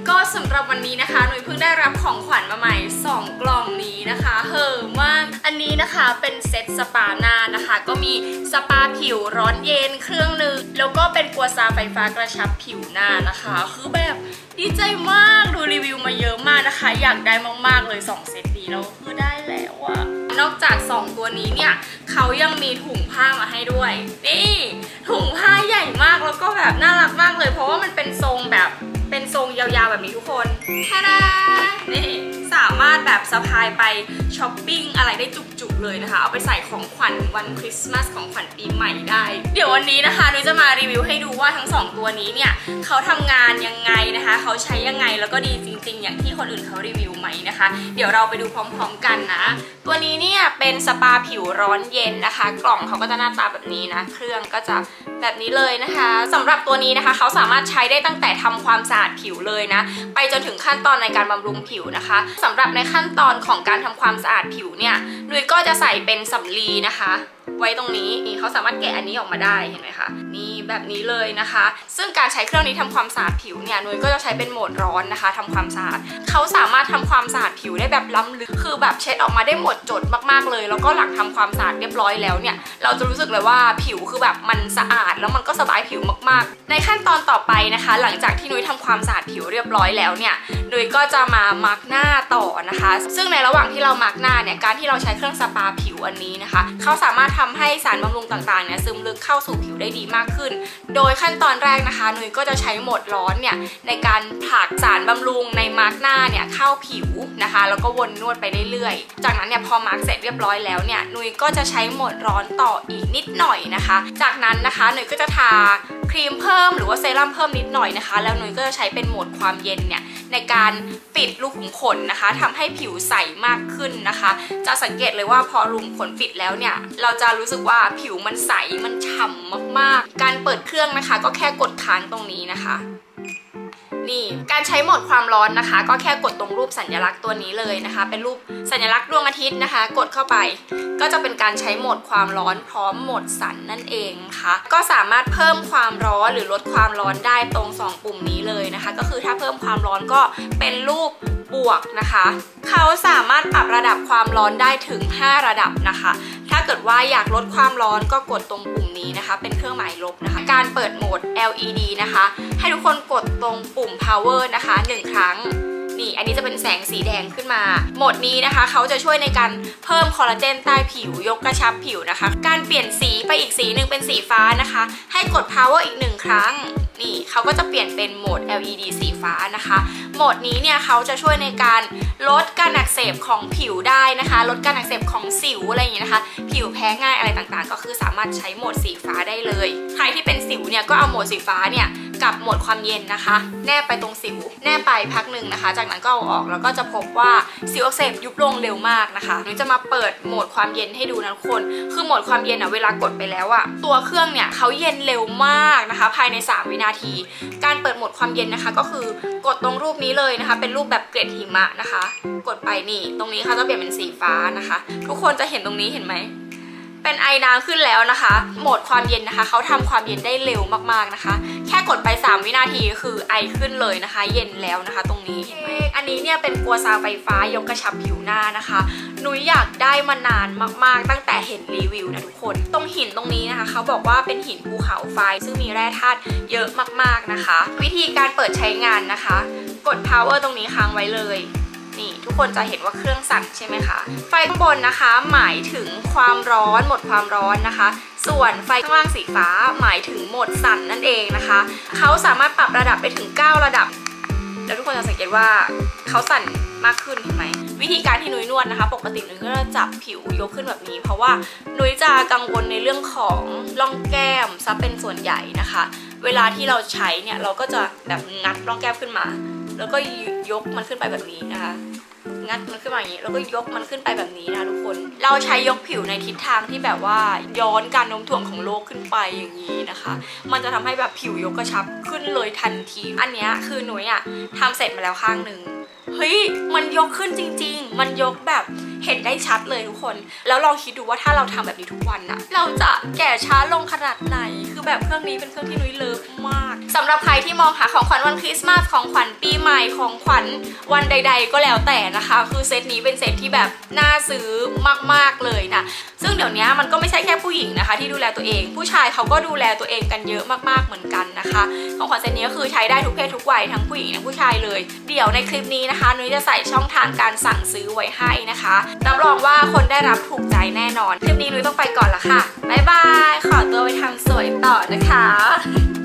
ก็สำหรับวันนี้นะคะหนูเพิ่งได้รับของขวัญมาใหม่2กล่องนี้นะคะเห่อมากอันนี้นะคะเป็นเซตสปาหน้านะคะก็มีสปาผิวร้อนเย็นเครื่องนึงแล้วก็เป็นกัวซาไฟฟ้ากระชับผิวหน้านะคะคือแบบดีใจมากดูรีวิวมาเยอะมากนะคะอยากได้มากๆเลย2เซตนี้แล้วคือได้แล้วอะนอกจาก2ตัวนี้เนี่ยเขายังมีถุงผ้ามาให้ด้วยนี่ถุงผ้าใหญ่มากแล้วก็แบบน่ารักมากเลยเพราะว่ามันเป็นทรงแบบเป็นทรงยาวๆแบบนี้ทุกคนทาดานี่สามารถแบบสะพายไปช้อปปิ้งอะไรได้จุกๆเลยนะคะเอาไปใส่ของขวัญวันคริสต์มาสของขวัญปีใหม่ได้เดี๋ยววันนี้นะคะนุ้ยจะมารีวิวให้ดูว่าทั้ง2ตัวนี้เนี่ยเขาทำงานยังไงนะคะเขาใช้ยังไงแล้วก็ดีจริงๆอย่างที่คนอื่นเขารีวิวไหมนะคะเดี๋ยวเราไปดูพร้อมๆกันนะตัวนี้เนี่ยเป็นสปาผิวร้อนเย็นนะคะกล่องเขาก็จะหน้าตาแบบนี้นะเครื่องก็จะแบบนี้เลยนะคะสำหรับตัวนี้นะคะเขาสามารถใช้ได้ตั้งแต่ทำความสะอาดผิวเลยนะไปจนถึงขั้นตอนในการบำรุงผิวนะคะสำหรับในขั้นตอนของการทำความสะอาดผิวเนี่ยนุ้ยก็จะใส่เป็นสำลีนะคะไว้ตรงนี้นี่เขาสามารถแกะอันนี้ออกมาได้เห็นไหมคะนี่แบบนี้เลยนะคะซึ่งการใช้เครื่องนี้ทำความสะอาดผิวเนี่ยนุ้ยก็จะใช้เป็นโหมดร้อนนะคะทำความสะอาดเขาสามารถทำความสะอาดผิวได้แบบล้ำลึกคือแบบเช็ดออกมาได้หมดจดมากๆเลยแล้วก็หลังทำความสะอาดเรียบร้อยแล้วเนี่ยเราจะรู้สึกเลยว่าผิวคือแบบมันสะอาดแล้วมันก็สบายผิวมากๆในขั้นตอนต่อไปนะคะหลังจากที่นุ้ยทำความสะอาดผิวเรียบร้อยแล้วเนี่ยนุ้ยก็จะมามาร์กหน้าต่อนะคะซึ่งในระหว่างที่เรามาร์กหน้าเนี่ยการที่เราใช้เครื่องสปาผิวอันนี้นะคะเขาสามารถทำให้สารบำรุงต่างๆเนี่ยซึมลึกเข้าสู่ผิวได้ดีมากขึ้นโดยขั้นตอนแรกนะคะนุ้ยก็จะใช้โหมดร้อนเนี่ยในการผลักสารบำรุงในมาร์กหน้าเนี่ยเข้าผิวนะคะแล้วก็วนนวดไปเรื่อยๆจากนั้นเนี่ยพอมาร์กเสร็จเรียบร้อยแล้วเนี่ยนุ้ยก็จะใช้โหมดร้อนต่ออีกนิดหน่อยนะคะจากนั้นนะคะนุ้ยก็จะทาครีมเพิ่มหรือว่าเซรั่มเพิ่มนิดหน่อยนะคะแล้วนุ้ยก็จะใช้เป็นโหมดความเย็นเนี่ยในการปิดรูขุมขนนะคะทำให้ผิวใสมากขึ้นนะคะจะสังเกตเลยว่าพอรูขุมขนปิดแล้วเนี่ยเราจะรู้สึกว่าผิวมันใสมันฉ่ำมากๆการเปิดเครื่องนะคะก็แค่กดค้างตรงนี้นะคะนี่การใช้โหมดความร้อนนะคะก็แค่กดตรงรูปสัญลักษณ์ตัวนี้เลยนะคะเป็นรูปสัญลักษณ์ดวงอาทิตย์นะคะกดเข้าไปก็จะเป็นการใช้โหมดความร้อนพร้อมโหมดสั่นนั่นเองค่ะก็สามารถเพิ่มความร้อนหรือลดความร้อนได้ตรง2ปุ่มนี้เลยนะคะก็คือถ้าเพิ่มความร้อนก็เป็นรูปบวกนะคะเขาสามารถปรับระดับความร้อนได้ถึง5ระดับนะคะถ้าเกิดว่าอยากลดความร้อนก็กดตรงปุ่มนี้นะคะเป็นเครื่องหมายลบนะคะการเปิดโหมด LED นะคะให้ทุกคนกดตรงปุ่ม power นะคะ1ครั้งนี่อันนี้จะเป็นแสงสีแดงขึ้นมาโหมดนี้นะคะเขาจะช่วยในการเพิ่มคอลลาเจนใต้ผิวยกกระชับผิวนะคะการเปลี่ยนสีไปอีกสีหนึ่งเป็นสีฟ้านะคะให้กด power อีก1ครั้งนี่เขาก็จะเปลี่ยนเป็นโหมด LED สีฟ้านะคะโหมดนี้เนี่ยเขาจะช่วยในการลดการอักเสบของผิวได้นะคะลดการอักเสบของสิวอะไรอย่างเงี้ยนะคะผิวแพ้ง่ายอะไรต่างๆก็คือสามารถใช้โหมดสีฟ้าได้เลยใครที่เป็นสิวเนี่ยก็เอาโหมดสีฟ้าเนี่ยกับโหมดความเย็นนะคะแนบไปตรงสิวแนบไปพักหนึ่งนะคะจากนั้นก็เอาออกแล้วก็จะพบว่าสิวอักเสบยุบลงเร็วมากนะคะนุ้ยจะมาเปิดโหมดความเย็นให้ดูนะทุกคนคือโหมดความเย็นเวลากดไปแล้วตัวเครื่องเนี่ยเขาเย็นเร็วมากนะคะภายใน3วินาทีการเปิดโหมดความเย็นนะคะก็คือกดตรงรูปนี้เลยนะคะเป็นรูปแบบเกล็ดหิมะนะคะกดไปนี่ตรงนี้เขาจะเปลี่ยนเป็นสีฟ้านะคะทุกคนจะเห็นตรงนี้เห็นไหมเป็นไอน้ำขึ้นแล้วนะคะโหมดความเย็นนะคะเขาทำความเย็นได้เร็วมากๆนะคะแค่กดไป3วินาทีคือไอขึ้นเลยนะคะเย็นแล้วนะคะตรงนี้เห็นไหมอันนี้เนี่ยเป็นกัวซาไฟฟ้ายกกระชับผิวหน้านะคะนุ้ยอยากได้มานานมากๆตั้งแต่เห็นรีวิวนะทุกคนตรงหินตรงนี้นะคะเขาบอกว่าเป็นหินภูเขาไฟซึ่งมีแร่ธาตุเยอะมากๆนะคะวิธีการเปิดใช้งานนะคะกด power ตรงนี้ค้างไว้เลยนี่ทุกคนจะเห็นว่าเครื่องสั่นใช่ไหมคะไฟข้างบนนะคะหมายถึงความร้อนโหมดความร้อนนะคะส่วนไฟข้างล่างสีฟ้าหมายถึงโหมดสั่นนั่นเองนะคะเขาสามารถปรับระดับไปถึง9ระดับแล้วทุกคนจะสังเกตว่าเขาสั่นมากขึ้นเห็นไหมวิธีการที่นุ้ยนวดนะคะปกตินุ้ยก็จะจับผิวยกขึ้นแบบนี้เพราะว่านุ้ยจะกังวลในเรื่องของร่องแก้มซะเป็นส่วนใหญ่นะคะเวลาที่เราใช้เนี่ยเราก็จะแบบงัดร่องแก้มขึ้นมาแล้วก็ยกมันขึ้นไปแบบนี้นะคะงัดมันขึ้นมาอย่างนี้แล้วก็ยกมันขึ้นไปแบบนี้นะทุกคนเราใช้ยกผิวในทิศทางที่แบบว่าย้อนการโน้มถ่วงของโลกขึ้นไปอย่างนี้นะคะมันจะทำให้แบบผิวยกกระชับขึ้นเลยทันทีอันนี้คือนุ้ยทำเสร็จมาแล้วข้างหนึ่งเฮ้ยมันยกขึ้นจริงๆมันยกแบบเห็นได้ชัดเลยทุกคนแล้วลองคิดดูว่าถ้าเราทำแบบนี้ทุกวันนะเราจะแก่ช้าลงขนาดไหนคือแบบเครื่องนี้เป็นเครื่องที่นุ้ยเลิฟมากสำหรับใครที่มองหาของขวัญวันคริสต์มาสของขวัญปีใหม่ของขวัญวันใดๆก็แล้วแต่นะคะคือเซตนี้เป็นเซตที่แบบน่าซื้อมากๆเลยนะซึ่งเดี๋ยวนี้มันก็ไม่ใช่แค่ผู้หญิงนะคะที่ดูแลตัวเองผู้ชายเขาก็ดูแลตัวเองกันเยอะมากๆเหมือนกันนะคะของขวัญเซตนี้ก็คือใช้ได้ทุกเพศทุกวัยทั้งผู้หญิงทั้งผู้ชายเลยเดี๋ยวในคลิปนี้นะคะนุ้ยจะใส่ช่องทางการสั่งซื้อไว้ให้นะคะรับรองว่าคนได้รับถูกใจแน่นอนคลิปนี้นุ้ยต้องไปก่อนละค่ะบ๊ายบายขอตัวไปทำสวยต่อนะคะ